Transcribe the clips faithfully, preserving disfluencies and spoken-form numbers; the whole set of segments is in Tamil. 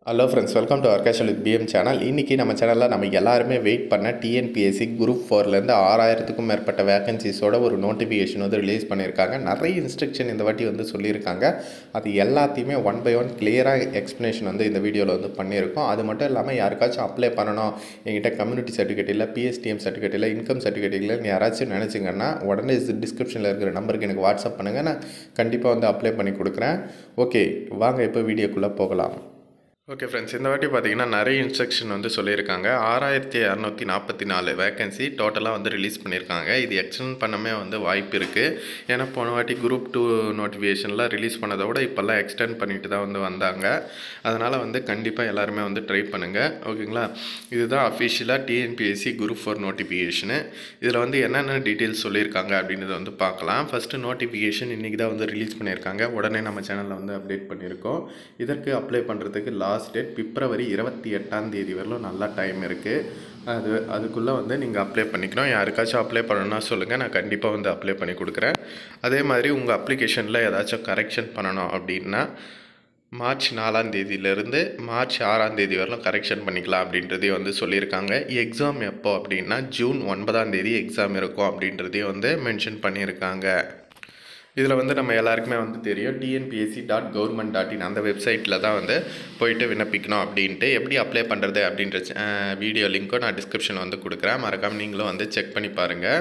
Hello friends, welcome to our casual with PM channel. இன்றைக்கி நம்ம சேனலில் நம்ம எல்லாருமே வெயிட் பண்ண டிஎன்பிஎஸ்சி குரூப் ஃபோர்லேருந்து ஆறாயிரத்துக்கும் மேற்பட்ட வேகன்சிஸோட ஒரு நோட்டிஃபிகேஷன் வந்து ரிலீஸ் பண்ணியிருக்காங்க. நிறைய இன்ஸ்ட்ரக்ஷன் இந்த வாட்டி வந்து சொல்லியிருக்காங்க. அது எல்லாத்தையுமே ஒன் பை ஒன் கிளியராக எக்ஸ்ப்ளனேஷன் வந்து இந்த வீடியோவில் வந்து பண்ணியிருக்கோம். அது மட்டும் இல்லாமல் யாருக்காச்சும் அப்ளை பண்ணணும், எங்கிட்ட கம்யூனிட்டி சர்டிஃபிகேட் இல்லை, பிஎஸ்டிஎம் சர்டிஃபிகேட் இல்லை, இன்கம் சர்டிஃபிகேட் இல்லைன்னு யாராச்சும் நினச்சிங்கன்னா உடனே டிஸ்கிரிப்ஷனில் இருக்கிற நம்பருக்கு எனக்கு வாட்ஸ்அப் பண்ணுங்கள். நான் கண்டிப்பாக வந்து அப்ளை பண்ணி கொடுக்குறேன். ஓகே, வாங்க இப்போ வீடியோக்குள்ளே போகலாம். ஓகே ஃப்ரெண்ட்ஸ், இந்த வாட்டி பார்த்தீங்கன்னா நிறைய இன்ஸ்ட்ரக்ஷன் வந்து சொல்லியிருக்காங்க. ஆறாயிரத்தி இரநூத்தி நாற்பத்தி நாலு வேகன்சி டோட்டலாக வந்து ரிலீஸ் பண்ணியிருக்காங்க. இது எக்ஸ்டெண்ட் பண்ணவே வந்து வாய்ப்பு இருக்குது. ஏன்னா போன வாட்டி குரூப் டூ நோட்டிஃபிகேஷன்லாம் ரிலீஸ் பண்ணதை விட இப்போல்லாம் எக்ஸ்டெண்ட் பண்ணிட்டு தான் வந்து வந்தாங்க. அதனால் வந்து கண்டிப்பாக எல்லாருமே வந்து ட்ரை பண்ணுங்கள். ஓகேங்களா? இதுதான் அஃபிஷியலாக டிஎன்பிஎஸ்சி குரூப் ஃபோர் நோட்டிஃபிகேஷனு. இதில் வந்து என்னென்ன டீட்டெயில்ஸ் சொல்லியிருக்காங்க அப்படின்றத வந்து பார்க்கலாம். ஃபஸ்ட்டு நோட்டிஃபிகேஷன் இன்றைக்கி தான் வந்து ரிலீஸ் பண்ணியிருக்காங்க. உடனே நம்ம சேனலில் வந்து அப்டேட் பண்ணியிருக்கோம். இதற்கு அப்ளை பண்ணுறதுக்கு லாஸ்ட் டேட் பிப்ரவரி இருபத்தி எட்டாம் தேதி வரலும் நல்லா டைம் இருக்குது. அது அதுக்குள்ளே வந்து நீங்கள் அப்ளை பண்ணிக்கணும். யாருக்காச்சும் அப்ளை பண்ணணும்னா சொல்லுங்கள், நான் கண்டிப்பாக வந்து அப்ளை பண்ணி கொடுக்குறேன். அதே மாதிரி உங்கள் அப்ளிகேஷனில் ஏதாச்சும் கரெக்ஷன் பண்ணணும் அப்படின்னா மார்ச் நாலாம் தேதியிலேருந்து மார்ச் ஆறாம் தேதி வரலும் கரெக்ஷன் பண்ணிக்கலாம் அப்படின்றதையும் வந்து சொல்லியிருக்காங்க. எக்ஸாம் எப்போ அப்படின்னா ஜூன் ஒன்பதாம் தேதி எக்ஸாம் இருக்கும் அப்படின்றதையும் வந்து மென்ஷன் பண்ணியிருக்காங்க. இதில் வந்து நம்ம எல்லாருக்குமே வந்து தெரியும், TNPSC dot government dot in அந்த வெப்சைட்டில் தான் வந்து போயிட்டு விண்ணப்பிக்கணும் அப்படின்ட்டு. எப்படி அப்ளை பண்ணுறது அப்படின்ற வீடியோ லிங்க்கும் நான் டிஸ்கிரிப்ஷனில் வந்து கொடுக்குறேன். மறக்காமல் நீங்களும் வந்து செக் பண்ணி பாருங்கள்.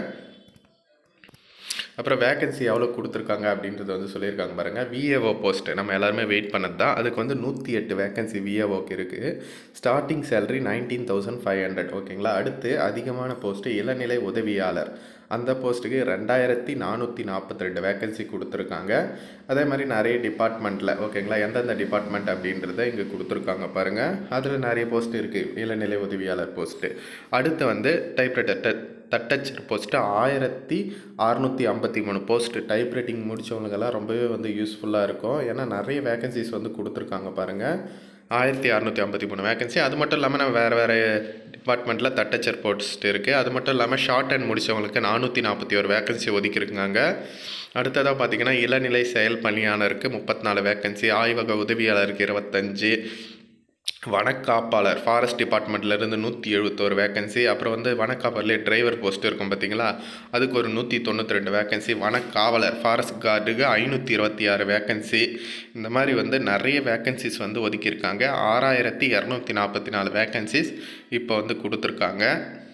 அப்புறம் வேகன்சி எவ்வளோ கொடுத்துருக்காங்க அப்படின்றது வந்து சொல்லியிருக்காங்க பாருங்கள். விஏஓ போஸ்ட்டு நம்ம எல்லாருமே வெயிட் பண்ணது தான். அதுக்கு வந்து நூற்றி எட்டு வேகன்சி விஏஓக்கு இருக்குது. Starting salary nineteen thousand five hundred ஓகேங்களா. அடுத்து அதிகமான போஸ்ட்டு இளநிலை உதவியாளர். அந்த போஸ்ட்டுக்கு ரெண்டாயிரத்தி நானூற்றி நாற்பத்தி ரெண்டு வேகன்சி கொடுத்துருக்காங்க. அதே மாதிரி நிறைய டிபார்ட்மெண்ட்டில் ஓகேங்களா, எந்தெந்த டிபார்ட்மெண்ட் அப்படின்றத இங்கே கொடுத்துருக்காங்க பாருங்கள். அதில் நிறைய போஸ்ட் இருக்குது, இளநிலை உதவியாளர் போஸ்ட்டு. அடுத்து வந்து டைப்ரைட்டர் தட்டச்சர் போஸ்ட்டு ஆயிரத்தி அறநூற்றி ஐம்பத்தி மூணு போஸ்ட்டு. டைப் ரைட்டிங் முடித்தவங்களுக்கெல்லாம் ரொம்பவே வந்து யூஸ்ஃபுல்லாக இருக்கும். ஏன்னா நிறைய வேகன்சிஸ் வந்து கொடுத்துருக்காங்க பாருங்கள். ஆயிரத்தி அறநூற்றி ஐம்பத்தி மூணு வேகன்சி. அது மட்டும் இல்லாமல் நம்ம வேறு வேறு டிபார்ட்மெண்ட்டில் தட்டச்சர் போஸ்ட் இருக்குது. அது மட்டும் இல்லாமல் ஷார்ட் அண்ட் முடித்தவங்களுக்கு நானூற்றி நாற்பத்தி ஒரு வேகன்சி ஒதுக்கியிருக்காங்க. அடுத்ததாக பார்த்திங்கன்னா இளநிலை செயல் பணியாளருக்கு முப்பத்தி நாலு வேகன்சி, ஆய்வக உதவியாளருக்கு இருபத்தஞ்சு, வனக்காப்பாளர் ஃபாரஸ்ட் டிபார்ட்மெண்ட்லேருந்து நூற்றி எழுபத்தோரு வேகன்சி. அப்புறம் வந்து வனக்காப்பாளர்லேயே டிரைவர் போஸ்ட் இருக்கும் பார்த்திங்களா, அதுக்கு ஒரு நூற்றி தொண்ணூற்றி ரெண்டு வேகன்சி. வனக்காவலர் ஃபாரஸ்ட் கார்டுக்கு ஐநூற்றி இருபத்தி ஆறு வேகன்சி. இந்த மாதிரி வந்து நிறைய வேகன்சிஸ் வந்து ஒதுக்கியிருக்காங்க. ஆறாயிரத்தி இரநூத்தி நாற்பத்தி நாலு வேகன்சிஸ் இப்போ வந்து கொடுத்துருக்காங்க.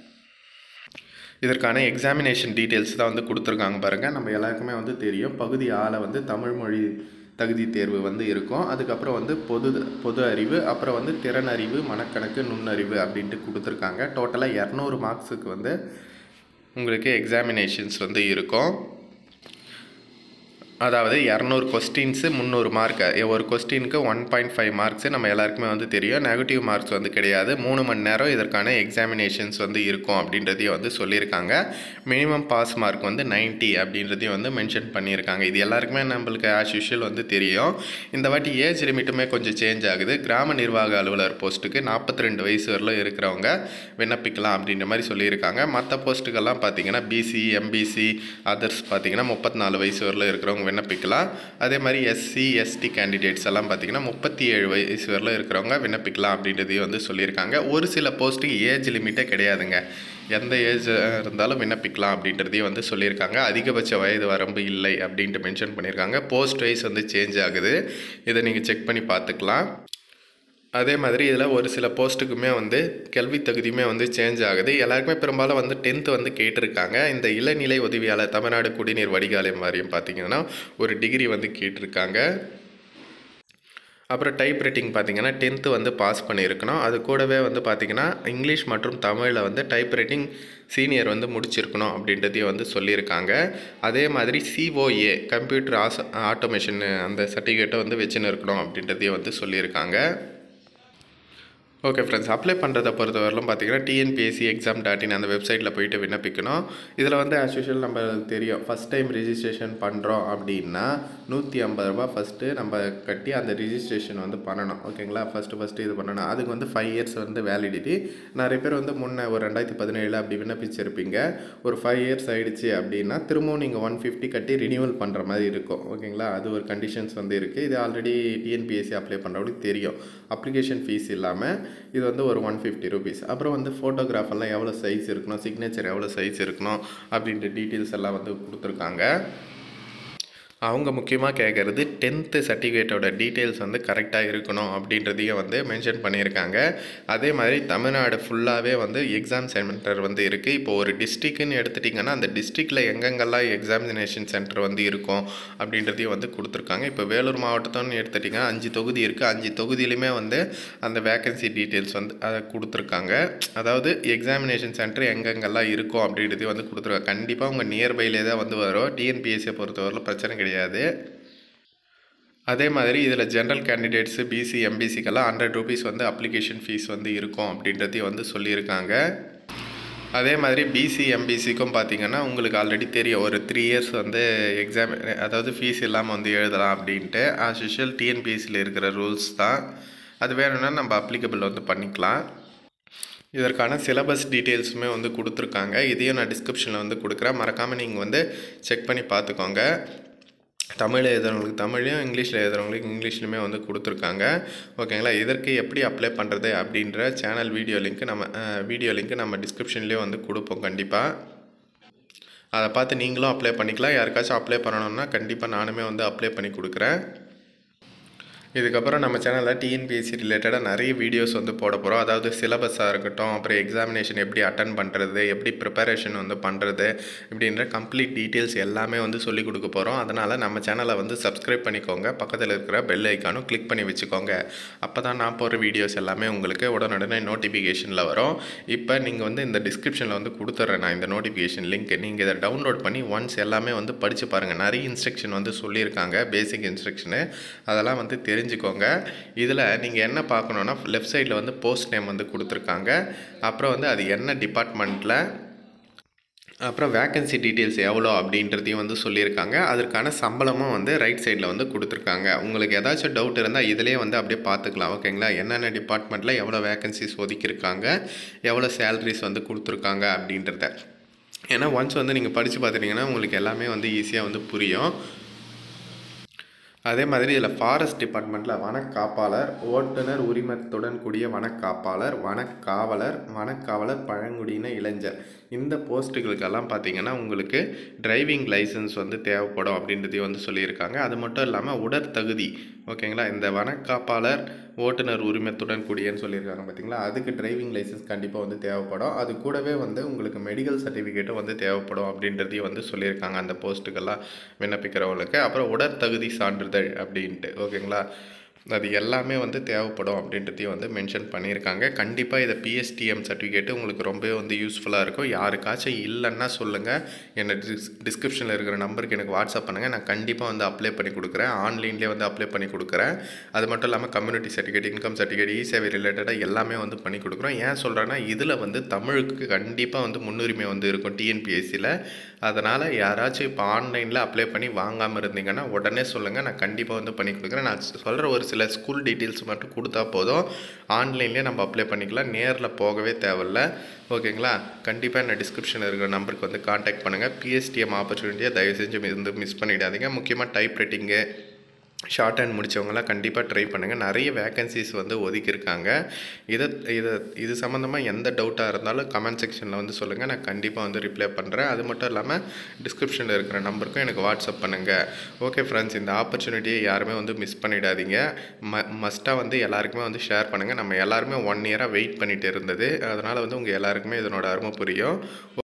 இதற்கான எக்ஸாமினேஷன் டீட்டெயில்ஸ் தான் வந்து கொடுத்துருக்காங்க பாருங்கள். நம்ம எல்லாருக்குமே வந்து தெரியும், பகுதி ஆளை வந்து தமிழ் மொழி தகுதி தேர்வு வந்து இருக்கும். அதுக்கப்புறம் வந்து பொது பொது அறிவு, அப்புறம் வந்து திறன் அறிவு, மனக்கணக்கு, நுண்ணறிவு அப்படின்ட்டு கொடுத்துருக்காங்க. டோட்டலாக இரநூறு மார்க்ஸுக்கு வந்து உங்களுக்கு எக்ஸாமினேஷன்ஸ் வந்து இருக்கும். அதாவது இரநூறு கொஸ்டின்ஸு முந்நூறு மார்க்கு. ஒரு கொஸ்டினுக்கு ஒன் பாயிண்ட் ஃபைவ் மார்க்ஸு நம்ம எல்லாருக்குமே வந்து தெரியும். நெகட்டிவ் மார்க்ஸ் வந்து கிடையாது. மூணு மணி நேரம் இதற்கான எக்ஸாமினேஷன்ஸ் வந்து இருக்கும் அப்படின்றதையும் வந்து சொல்லியிருக்காங்க. மினிமம் பாஸ் மார்க் வந்து நைன்ட்டி அப்படின்றதையும் வந்து மென்ஷன் பண்ணியிருக்காங்க. இது எல்லாருக்குமே நம்மளுக்கு ஆஸ் யூஷுவல் வந்து தெரியும். இந்த வாட்டி ஏஜ் லிமிட்டுமே கொஞ்சம் சேஞ்ச் ஆகுது. கிராம நிர்வாக அலுவலர் போஸ்ட்டுக்கு நாற்பத்தி ரெண்டு வயசு வரலும் இருக்கிறவங்க விண்ணப்பிக்கலாம் அப்படின்ற மாதிரி சொல்லியிருக்காங்க. மற்ற போஸ்ட்டுக்கெல்லாம் பார்த்தீங்கன்னா பிசி, எம்பிசி, அதர்ஸ் பார்த்தீங்கன்னா முப்பத்தி நாலு வயசு வரலும் இருக்கிறவங்க விண்ணப்பிக்கலாம். அதே மாதிரி எஸ்சி எஸ்டி கேண்டிடேட்ஸ் எல்லாம் பார்த்தீங்கன்னா முப்பத்தி ஏழு வயசு வரலும் இருக்கிறவங்க விண்ணப்பிக்கலாம் அப்படின்றதையும் வந்து சொல்லியிருக்காங்க. ஒரு சில போஸ்ட்டுக்கு ஏஜ் லிமிட்டே கிடையாதுங்க, எந்த ஏஜ் இருந்தாலும் விண்ணப்பிக்கலாம் அப்படின்றதையும் வந்து சொல்லியிருக்காங்க. அதிகபட்ச வயது வரம்பு இல்லை அப்படின்ட்டு மென்ஷன் பண்ணியிருக்காங்க. போஸ்ட் வைஸ் வந்து சேஞ்ச் ஆகுது, இதை நீங்கள் செக் பண்ணி பார்த்துக்கலாம். அதே மாதிரி இதில் ஒரு சில போஸ்ட்டுக்குமே வந்து கல்வி தகுதியுமே வந்து சேஞ்ச் ஆகுது. எல்லாருக்குமே பெரும்பாலும் வந்து டென்த்து வந்து கேட்டிருக்காங்க. இந்த இளநிலை உதவியாளர் தமிழ்நாடு குடிநீர் வடிகால் வாரியம் பார்த்திங்கன்னா ஒரு டிகிரி வந்து கேட்டிருக்காங்க. அப்புறம் டைப் ரைட்டிங் பார்த்திங்கன்னா டென்த்து வந்து பாஸ் பண்ணியிருக்கணும். அது கூடவே வந்து பார்த்திங்கன்னா இங்கிலீஷ் மற்றும் தமிழில் வந்து டைப் ரைட்டிங் சீனியர் வந்து முடிச்சிருக்கணும் அப்படின்றதையும் வந்து சொல்லியிருக்காங்க. அதே மாதிரி சிஓஏ கம்ப்யூட்டர் ஆஸ் ஆட்டோமேஷன் அந்த சர்டிஃபிகேட்டை வந்து வச்சுன்னு இருக்கணும் அப்படின்றதையும் வந்து சொல்லியிருக்காங்க. ஓகே ஃப்ரெண்ட்ஸ், அப்ளை பண்ணுறத பொறுத்தவரையிலும் பார்த்தீங்கன்னா டிஎன்பிஎஸ்சி எக்ஸாம் டாட் இன் அந்த வெப்சைட்டில் போயிட்டு விண்ணப்பிக்கணும். இதில் வந்து ஆஸ் யூஷுவல் நம்ம தெரியும், ஃபஸ்ட் டைம் ரிஜிஸ்ட்ரேஷன் பண்ணுறோம் அப்படின்னா நூற்றி ஐம்பது ரூபா ஃபஸ்ட்டு நம்ம கட்டி அந்த ரிஜிஸ்ட்ரேஷன் வந்து பண்ணணும். ஓகேங்களா, ஃபஸ்ட்டு ஃபஸ்ட்டு இது பண்ணணும். அதுக்கு வந்து ஃபைவ் இயர்ஸ் வந்து வேலிடிட்டி. நிறைய பேர் வந்து முன்னே ஒரு ரெண்டாயிரத்தி பதினேழில் அப்படி விண்ணப்பிச்சிருப்பீங்க. ஒரு ஃபைவ் இயர்ஸ் ஆகிடுச்சு அப்படின்னா திரும்பவும் நீங்கள் ஒன் ஃபிஃப்டி கட்டி ரினியூவல் பண்ணுற மாதிரி இருக்கும். ஓகேங்களா, அது ஒரு கண்டிஷன்ஸ் வந்து இருக்குது. இது ஆல்ரெடி டிஎன்பிஎஸ்சி அப்ளை பண்ணுறவங்களுக்கு தெரியும். அப்ளிகேஷன் ஃபீஸ் இல்லாமல் இது வந்து ஒரு ஒன் ஃபிஃப்டி ருபீஸ். அப்புறம் வந்து ஃபோட்டோகிராஃபெல்லாம் எவ்வளோ சைஸ் இருக்கணும், சிக்னேச்சர் எவ்வளோ சைஸ் இருக்கணும் அப்படின்ற டீட்டெயில்ஸ் எல்லாம் வந்து கொடுத்துருக்காங்க. அவங்க முக்கியமாக கேட்குறது டென்த்து சர்டிஃபிகேட்டோட டீட்டெயில்ஸ் வந்து கரெக்டாக இருக்கணும் அப்படின்றதையும் வந்து மென்ஷன் பண்ணியிருக்காங்க. அதே மாதிரி தமிழ்நாடு ஃபுல்லாகவே வந்து எக்ஸாம் சென்டர் வந்து இருக்குது. இப்போ ஒரு டிஸ்ட்ரிக்ட்னு எடுத்துட்டிங்கன்னா அந்த டிஸ்ட்ரிக்டில் எங்கெங்கெல்லாம் எக்ஸாமினேஷன் சென்டர் வந்து இருக்கும் அப்படின்றதையும் வந்து கொடுத்துருக்காங்க. இப்போ வேலூர் மாவட்டத்தோன்னு எடுத்துட்டிங்கன்னா அஞ்சு தொகுதி இருக்குது. அஞ்சு தொகுதியிலுமே வந்து அந்த வேக்கன்சி டீட்டெயில்ஸ் வந்து அதை கொடுத்துருக்காங்க. அதாவது எக்ஸாமினேஷன் சென்டர் எங்கெங்கெல்லாம் இருக்கும் அப்படின்றதையும் வந்து கொடுத்துருக்காங்க. கண்டிப்பாக உங்கள் நியர்பைலே தான் வந்து வரும். டிஎன்பிஎஸ்சியை பொறுத்தவரையில் பிரச்சனை கிடையாது. அதே மாதிரி இதில் ஜென்ரல் கேண்டிடேட்ஸு பிசி எம்பிசிக்கெல்லாம் ஹண்ட்ரட் ருபீஸ் வந்து அப்ளிகேஷன் ஃபீஸ் வந்து இருக்கும் அப்படின்றதையும் வந்து சொல்லியிருக்காங்க. அதே மாதிரி பிசி எம்பிசிக்கும் பார்த்திங்கன்னா உங்களுக்கு ஆல்ரெடி தெரியும், ஒரு த்ரீ இயர்ஸ் வந்து எக்ஸாம் அதாவது ஃபீஸ் இல்லாமல் வந்து எழுதலாம் அப்படின்ட்டு ஆஸ் யூஷுவல் டிஎன்பிஎஸ்சியில் இருக்கிற ரூல்ஸ் தான். அது வேணும்னா நம்ம அப்ளிகபிள் வந்து பண்ணிக்கலாம். இதற்கான சிலபஸ் டீட்டெயில்ஸுமே வந்து கொடுத்துருக்காங்க. இதையும் நான் டிஸ்கிரிப்ஷனில் வந்து கொடுக்குறேன். மறக்காமல் நீங்கள் வந்து செக் பண்ணி பார்த்துக்கோங்க. தமிழ் எழுதுறவங்களுக்கு தமிழையும், இங்கிலீஷில் எழுதுறவங்களுக்கு இங்கிலீஷ்லையுமே வந்து கொடுத்துருக்காங்க. ஓகேங்களா, இதற்கு எப்படி அப்ளை பண்ணுறது அப்படின்ற சேனல் வீடியோ லிங்க்கு நம்ம வீடியோ லிங்க்கு நம்ம டிஸ்கிரிப்ஷன்லேயே வந்து கொடுப்போம். கண்டிப்பாக அதை பார்த்து நீங்களும் அப்ளை பண்ணிக்கலாம். யாருக்காச்சும் அப்ளை பண்ணணுன்னா கண்டிப்பாக நானுமே வந்து அப்ளை பண்ணி கொடுக்குறேன். இதுக்கப்புறம் நம்ம சேனலில் டிஎன்பிஎஸ்சி ரிலேட்டடாக நிறைய வீடியோஸ் வந்து போட போகிறோம். அதாவது சிலபஸாக இருக்கட்டும், அப்புறம் எக்ஸாமினேஷன் எப்படி அட்டன் பண்ணுறது, எப்படி ப்ரிப்பரேஷன் வந்து பண்ணுறது இப்படின்ற கம்ப்ளீட் டீட்டெயில்ஸ் எல்லாமே வந்து சொல்லிக் கொடுக்க போகிறோம். அதனால் நம்ம சேனலை வந்து சப்ஸ்கிரைப் பண்ணிக்கோங்க. பக்கத்தில் இருக்கிற பெல் ஐக்கானும் கிளிக் பண்ணி வச்சுக்கோங்க. அப்போ தான் நான் போகிற வீடியோஸ் எல்லாமே உங்களுக்கு உடனுடனே நோட்டிஃபிகேஷனில் வரும். இப்போ நீங்கள் வந்து இந்த டிஸ்கிரிப்ஷனில் வந்து கொடுத்துட்றேன் நான் இந்த நோட்டிஃபிகேஷன் லிங்க். நீங்கள் இதை டவுன்லோட் பண்ணி ஒன்ஸ் எல்லாமே வந்து படித்து பாருங்கள். நிறைய இன்ஸ்ட்ரக்ஷன் வந்து சொல்லியிருக்காங்க, பேசிக் இன்ஸ்ட்ரக்ஷனு. அதெல்லாம் வந்து தெரிஞ்சுக்கோங்க. இதில் நீங்கள் என்ன பார்க்கணுன்னா லெஃப்ட் சைடில் வந்து போஸ்ட் நேம் வந்து கொடுத்துருக்காங்க. அப்புறம் வந்து அது என்ன டிபார்ட்மெண்ட்டில், அப்புறம் வேக்கன்சி டீட்டெயில்ஸ் எவ்வளோ அப்படின்றதையும் வந்து சொல்லியிருக்காங்க. அதற்கான சம்பளமும் வந்து ரைட் சைடில் வந்து கொடுத்துருக்காங்க. உங்களுக்கு ஏதாச்சும் டவுட் இருந்தால் இதிலே வந்து அப்படியே பார்த்துக்கலாம். ஓகேங்களா, என்னென்ன டிபார்ட்மெண்ட்டில் எவ்வளோ வேக்கன்சிஸ் ஒதுக்கியிருக்காங்க, எவ்வளோ சேலரிஸ் வந்து கொடுத்துருக்காங்க அப்படின்றத. ஏன்னா ஒன்ஸ் வந்து நீங்கள் படித்து பார்த்துட்டிங்கன்னா உங்களுக்கு எல்லாமே வந்து ஈஸியாக வந்து புரியும். அதே மாதிரி இதில் ஃபாரஸ்ட் டிபார்ட்மெண்ட்டில் வனக்காப்பாளர், ஓட்டுநர் உரிமத்துடன் கூடிய வனக்காப்பாளர், வனக்காவலர், வனக்காவலர் பழங்குடியின இளைஞர், இந்த போஸ்ட்டுகளுக்கெல்லாம் பார்த்திங்கன்னா உங்களுக்கு டிரைவிங் லைசன்ஸ் வந்து தேவைப்படும் அப்படின்றதையும் வந்து சொல்லியிருக்காங்க. அது மட்டும் இல்லாமல் உடற்தகுதி, ஓகேங்களா, இந்த வனக்காப்பாளர் ஓட்டுநர் உரிமத்துடன் கூடியன்னு சொல்லியிருக்காங்க பார்த்திங்களா, அதுக்கு டிரைவிங் லைசன்ஸ் கண்டிப்பாக வந்து தேவைப்படும். அது கூடவே வந்து உங்களுக்கு மெடிக்கல் சர்டிஃபிகேட்டும் வந்து தேவைப்படும் அப்படின்றதையும் வந்து சொல்லியிருக்காங்க அந்த போஸ்ட்டுக்கெல்லாம் விண்ணப்பிக்கிறவங்களுக்கு. அப்புறம் உடற்தகுதி சான்றிதழ் அப்படின்ட்டு, ஓகேங்களா, அது எல்லாமே வந்து தேவைப்படும் அப்படின்றதையும் வந்து மென்ஷன் பண்ணியிருக்காங்க. கண்டிப்பாக இதை பிஎஸ்டிஎம் சர்டிஃபிகேட்டு உங்களுக்கு ரொம்பவே வந்து யூஸ்ஃபுல்லாக இருக்கும். யாருக்காச்சும் இல்லைன்னா சொல்லுங்கள், என்ன டிஸ் டிஸ்கிரிப்ஷனில் இருக்கிற நம்பருக்கு எனக்கு வாட்ஸ்அப் பண்ணுங்கள். நான் கண்டிப்பாக வந்து அப்ளை பண்ணி கொடுக்குறேன். ஆன்லைன்லேயே வந்து அப்ளை பண்ணி கொடுக்குறேன். அது மட்டும் இல்லாமல் community certificate, income certificate, e Sevai ரிலேட்டடாக எல்லாமே வந்து பண்ணி கொடுக்குறோம். ஏன் சொல்கிறேன்னா இதில் வந்து தமிழுக்கு கண்டிப்பாக வந்து முன்னுரிமை வந்து இருக்கும் டிஎன்பிஎஸ்சியில். அதனால் யாராச்சும் இப்போ ஆன்லைனில் அப்ளை பண்ணி வாங்காமல் இருந்தீங்கன்னா உடனே சொல்லுங்கள், நான் கண்டிப்பாக வந்து பண்ணி கொடுக்குறேன். நான் சொல்கிற ஒரு சில ஸ்கூல் டீட்டெயில்ஸ் மட்டும் கொடுத்தா போதும், ஆன்லைன்லேயே நம்ம அப்ளை பண்ணிக்கலாம், நேரில் போகவே தேவையில்லை. ஓகேங்களா, கண்டிப்பாக என்ன டிஸ்கிரிப்ஷனில் இருக்கிற நம்பருக்கு வந்து காண்டாக்ட் பண்ணுங்கள். பிஎஸ்டிஎம் ஆப்பர்ச்சுனிட்டியை தயவு செஞ்சு வந்து மிஸ் பண்ணிடாதீங்க. முக்கியமாக டைப் ரைட்டிங்கு, ஷார்ட் ஹேண்ட் முடித்தவங்களாம் கண்டிப்பாக ட்ரை பண்ணுங்கள். நிறைய வேக்கன்சிஸ் வந்து ஒதுக்கியிருக்காங்க. இதை இதை இது சம்மந்தமாக எந்த டவுட்டாக இருந்தாலும் கமெண்ட் செக்ஷனில் வந்து சொல்லுங்கள், நான் கண்டிப்பாக வந்து ரிப்ளை பண்ணுறேன். அது மட்டும் இல்லாமல் டிஸ்கிரிப்ஷனில் இருக்கிற நம்பருக்கும் எனக்கு வாட்ஸ்அப் பண்ணுங்கள். ஓகே ஃப்ரெண்ட்ஸ், இந்த ஆப்பர்ச்சுனிட்டியை யாருமே வந்து மிஸ் பண்ணிடாதீங்க. ம மஸ்ட்டாக வந்து எல்லாருக்குமே வந்து ஷேர் பண்ணுங்கள். நம்ம எல்லாருமே ஒன் இயராக வெயிட் பண்ணிகிட்டு இருந்தது, அதனால் வந்து உங்கள் எல்லாருக்குமே இதனோட அருமை புரியும்.